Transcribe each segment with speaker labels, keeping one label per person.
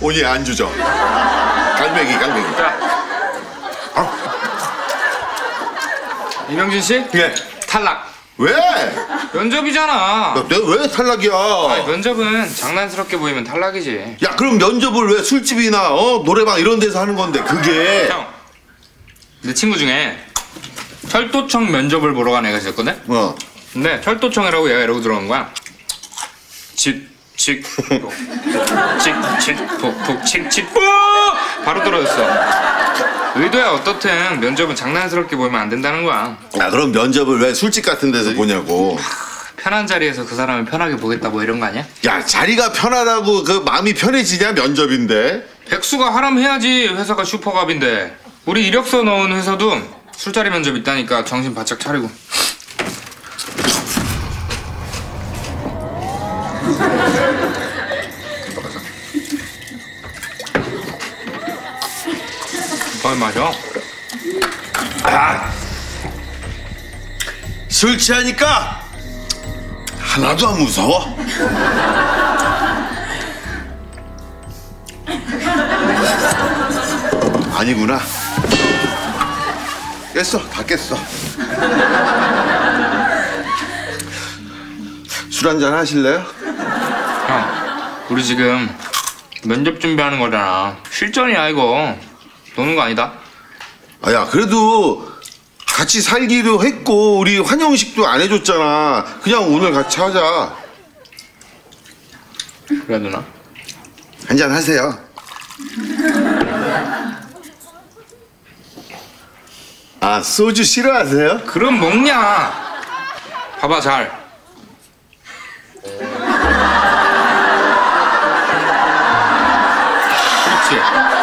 Speaker 1: 오니 안주죠. 갈매기.
Speaker 2: 이명진 씨?
Speaker 1: 네.
Speaker 2: 탈락.
Speaker 1: 왜?
Speaker 2: 면접이잖아.
Speaker 1: 내가 왜 탈락이야?
Speaker 2: 아니, 면접은 장난스럽게 보이면 탈락이지.
Speaker 1: 야, 그럼 면접을 왜 술집이나 노래방 이런 데서 하는 건데 그게?
Speaker 2: 형, 내 친구 중에 철도청 면접을 보러 간 애가 있었거든? 근데 철도청이라고 얘가 이러고 들어간 거야. 칙칙 바로 떨어졌어. 의도야 어떻든 면접은 장난스럽게 보이면 안 된다는 거야.
Speaker 1: 야, 그럼 면접을 왜 술집 같은 데서 보냐고.
Speaker 2: 편한 자리에서 그 사람을 편하게 보겠다 뭐 이런 거 아니야?
Speaker 1: 야, 자리가 편하다고 그 마음이 편해지냐? 면접인데.
Speaker 2: 백수가 하람해야지. 회사가 슈퍼갑인데. 우리 이력서 넣은 회사도 술자리 면접 있다니까 정신 바짝 차리고. 뭘 마셔?
Speaker 1: 술 취하니까 하나도 안 무서워. 아니구나. 깼어, 다 깼어. 술 한잔 하실래요?
Speaker 2: 형, 우리 지금 면접 준비하는 거잖아. 실전이야 이거. 노는 거 아니다.
Speaker 1: 야, 그래도 같이 살기로 했고 우리 환영식도 안 해줬잖아. 그냥 오늘 같이 하자.
Speaker 2: 그래 누나?
Speaker 1: 한잔 하세요. 아, 소주 싫어하세요?
Speaker 2: 그럼 먹냐? 봐봐 잘. 그렇지.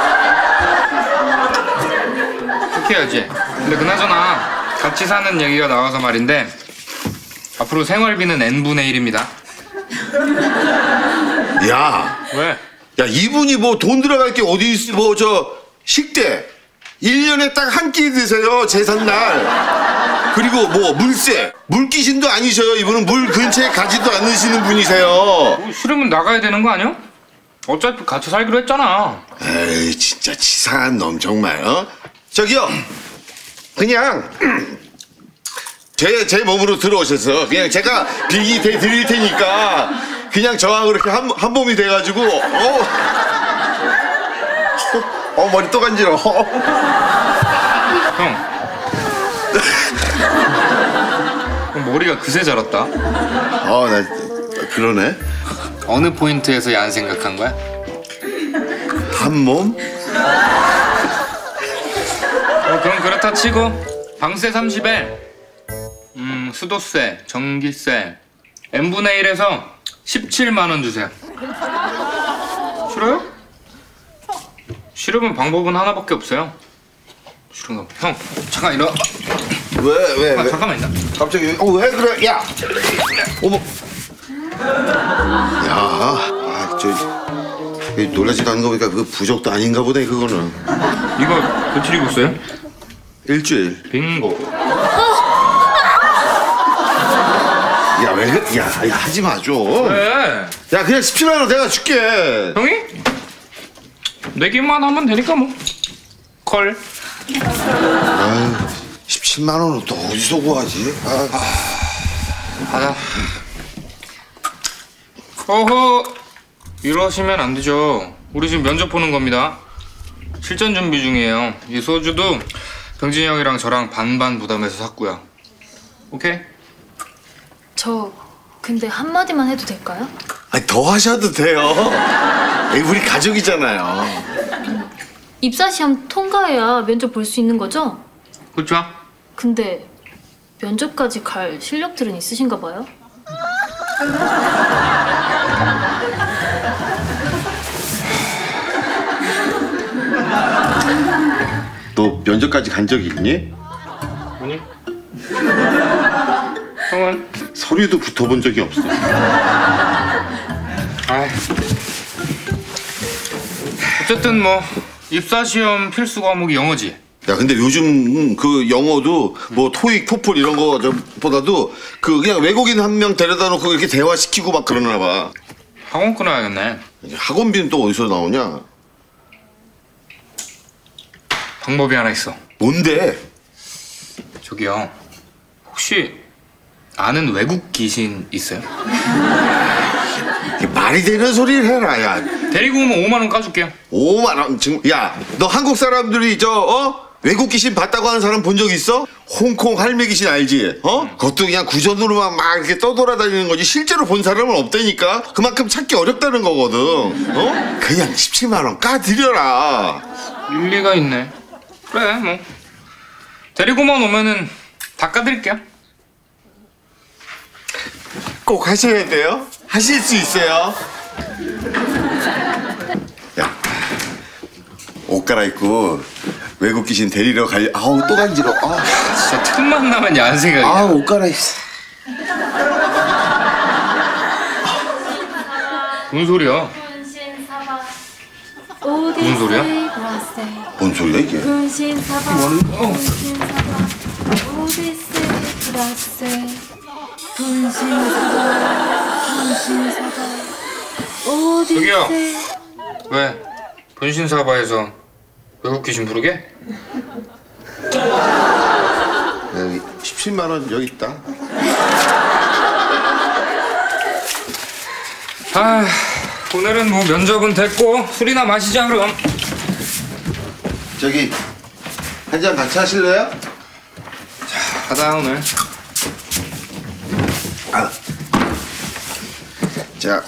Speaker 2: 그렇게 해야지. 근데 그나저나 같이 사는 얘기가 나와서 말인데 앞으로 생활비는 n분의 1입니다.
Speaker 1: 야,
Speaker 2: 왜?
Speaker 1: 야, 이분이 뭐 돈 들어갈 게 어디 있어? 뭐 저 식대 1년에 딱 한 끼 드세요, 제삿날. 그리고 뭐 물세, 물귀신도 아니셔요. 이분은 물 근처에 가지도 않으시는 분이세요.
Speaker 2: 뭐 싫으면 나가야 되는 거 아니야? 어차피 같이 살기로 했잖아.
Speaker 1: 에이, 진짜 치사한 놈 정말. 저기요, 그냥 제 몸으로 들어오셔서 그냥 제가 비기 드릴 테니까 그냥 저하고 그렇게 한 몸이 돼가지고 머리 또 간지러워.
Speaker 2: 형. 머리가 그새 자랐다.
Speaker 1: 나 그러네.
Speaker 2: 어느 포인트에서 야한 생각한 거야?
Speaker 1: 한 몸?
Speaker 2: 그럼 그렇다 치고 방세 30에 수도세, 전기세 n분의 1에서 17만 원 주세요. 싫어요? 싫으면 방법은 하나밖에 없어요. 싫은가 봐. 형, 잠깐 일어나.
Speaker 1: 왜?
Speaker 2: 잠깐만 있나?
Speaker 1: 갑자기 왜 그래? 야, 어머. 야, 놀라지도 않은 거 보니까 그 부적도 아닌가 보네 그거는.
Speaker 2: 이거 며칠 입었어요?
Speaker 1: 일주일.
Speaker 2: 빙고.
Speaker 1: 야, 왜 그래? 야, 하지 마 좀.
Speaker 2: 왜?
Speaker 1: 야, 그냥 17만 원 내가 줄게.
Speaker 2: 형이? 내기만 하면 되니까 뭐. 콜.
Speaker 1: 아유, 17만 원은 또 어디서 구하지?
Speaker 2: 가자. 어허, 이러시면 안 되죠. 우리 지금 면접 보는 겁니다. 실전 준비 중이에요. 이 소주도 병진이 형이랑 저랑 반반 부담해서 샀고요. 오케이?
Speaker 3: 저 근데 한마디만 해도 될까요?
Speaker 1: 아니, 더 하셔도 돼요. 에이, 우리 가족이잖아요.
Speaker 3: 입사시험 통과해야 면접 볼 수 있는 거죠?
Speaker 2: 그렇죠?
Speaker 3: 근데 면접까지 갈 실력들은 있으신가 봐요?
Speaker 1: 너 면접까지 간 적이 있니?
Speaker 2: 아니. 형은?
Speaker 1: 서류도 붙어본 적이 없어.
Speaker 2: 어쨌든 뭐 입사시험 필수 과목이 영어지.
Speaker 1: 야, 근데 요즘 그 영어도 뭐 토익, 토플 이런 거보다도 그 그냥 외국인 한 명 데려다 놓고 이렇게 대화시키고 막 그러나 봐.
Speaker 2: 학원 끊어야겠네.
Speaker 1: 학원비는 또 어디서 나오냐?
Speaker 2: 방법이 하나 있어.
Speaker 1: 뭔데?
Speaker 2: 저기요, 혹시 아는 외국 귀신 있어요?
Speaker 1: 이게 말이 되는 소리를 해라, 야.
Speaker 2: 데리고 오면 5만 원 까줄게요.
Speaker 1: 5만 원 지금 야, 너 한국 사람들이 외국 귀신 봤다고 하는 사람 본 적 있어? 홍콩 할매 귀신 알지? 그것도 그냥 구전으로만 막 이렇게 떠돌아다니는 거지 실제로 본 사람은 없다니까. 그만큼 찾기 어렵다는 거거든. 그냥 17만 원 까드려라.
Speaker 2: 일리가 있네. 그래, 뭐 데리고만 오면은 다 까드릴게요.
Speaker 1: 꼭 하셔야 돼요? 하실 수 있어요? 야, 옷 갈아입고 외국 귀신 데리러 갈. 아우, 또 간지러. 아,
Speaker 2: 진짜 틈만 나면 야한 생각이야.
Speaker 1: 아, 옷 갈아입어.
Speaker 2: 무슨 소리야? 무슨 소리야?
Speaker 1: 뭔 소리야 이게?
Speaker 2: 저기요, 왜 분신사바에서 외국 귀신 부르게?
Speaker 1: 여기 17만 원 여기 있다.
Speaker 2: 아, 오늘은 뭐 면접은 됐고 술이나 마시자 그럼.
Speaker 1: 저기 한 잔 같이 하실래요?
Speaker 2: 가자 오늘.
Speaker 1: 아. 자.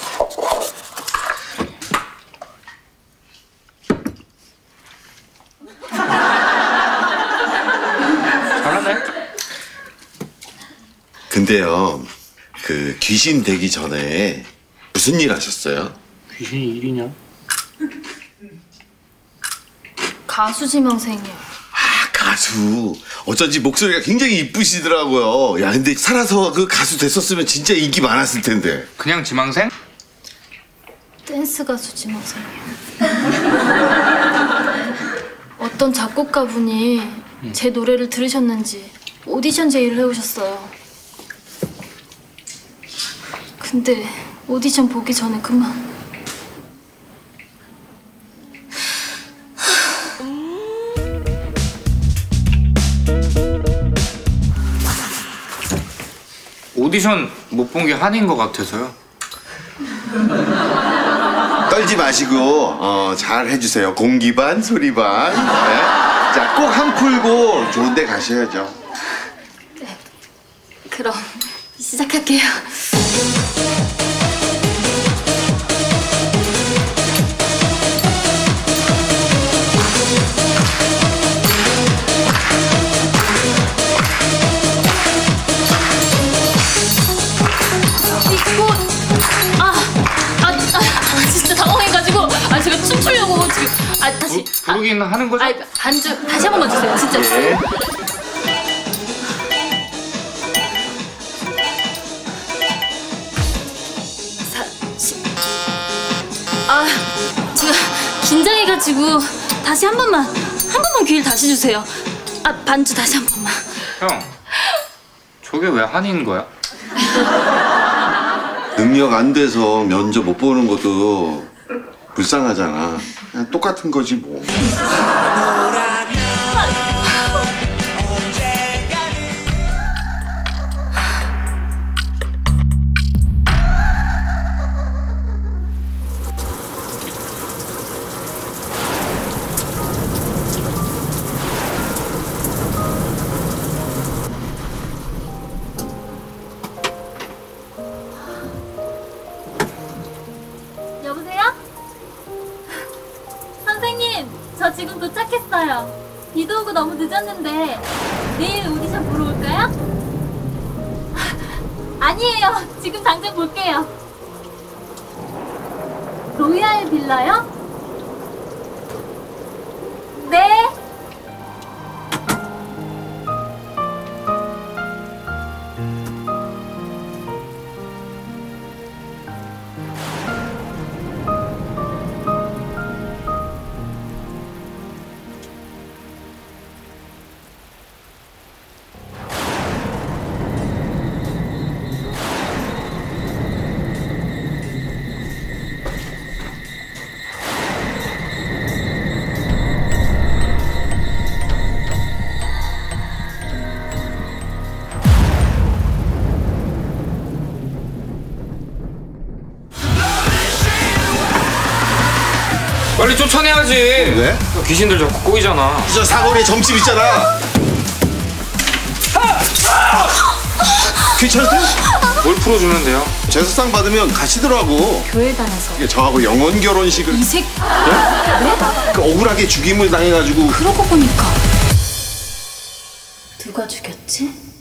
Speaker 2: 잘하네.
Speaker 1: 근데요, 그 귀신 되기 전에 무슨 일 하셨어요?
Speaker 2: 귀신이 일이냐?
Speaker 3: 가수 지망생이요.
Speaker 1: 아, 가수. 어쩐지 목소리가 굉장히 이쁘시더라고요. 야, 근데 살아서 그 가수 됐었으면 진짜 인기 많았을 텐데.
Speaker 2: 그냥 지망생?
Speaker 3: 댄스 가수 지망생이요. 어떤 작곡가분이 제 노래를 들으셨는지 오디션 제의를 해오셨어요. 근데 오디션 보기 전에 그만.
Speaker 2: 오디션 못 본 게 한인 것 같아서요.
Speaker 1: 떨지 마시고 잘 해주세요. 공기 반, 소리 반. 네. 자, 꼭 한 풀고 좋은 데 가셔야죠.
Speaker 3: 네, 그럼 시작할게요. 진짜 당황해가지고 제가 춤추려고 지금 다시
Speaker 2: 부르긴 하는 거죠?
Speaker 3: 반주 다시 한 번만 주세요 진짜.
Speaker 1: 네.
Speaker 3: 제가 긴장해가지고 다시 한 번만 기회를 다시 주세요. 반주 다시 한 번만.
Speaker 2: 형, 저게 왜 한인 거야?
Speaker 1: 능력 안 돼서 면접 못 보는 것도 불쌍하잖아. 그냥 똑같은 거지 뭐.
Speaker 3: 여보세요? 선생님, 저 지금 도착했어요. 비도 오고 너무 늦었는데 내일 오디션 보러 올까요? 아니에요. 지금 당장 볼게요. 로얄 빌라요? 네.
Speaker 2: 해야지.
Speaker 1: 왜?
Speaker 2: 귀신들 자꾸 꼬이잖아.
Speaker 1: 저 사거리에 점집 있잖아. 괜찮으세요?
Speaker 2: 뭘 풀어주면 돼요?
Speaker 1: 제사상 받으면 가시더라고.
Speaker 3: 교회 다녀서.
Speaker 1: 이게 저하고 영혼 결혼식을
Speaker 3: 이 새끼.
Speaker 1: 그 억울하게 죽임을 당해가지고.
Speaker 3: 그러고 보니까 누가 죽였지?